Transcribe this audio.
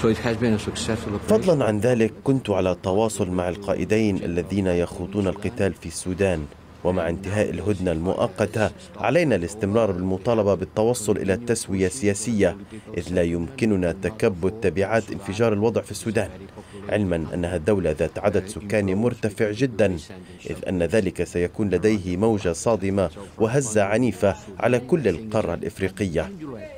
فضلا عن ذلك كنت على تواصل مع القائدين الذين يخوضون القتال في السودان، ومع انتهاء الهدنة المؤقتة علينا الاستمرار بالمطالبة بالتوصل إلى تسوية سياسية، إذ لا يمكننا تكبد تبعات انفجار الوضع في السودان، علما أنها دولة ذات عدد سكاني مرتفع جدا، إذ أن ذلك سيكون لديه موجة صادمة وهزة عنيفة على كل القارة الإفريقية.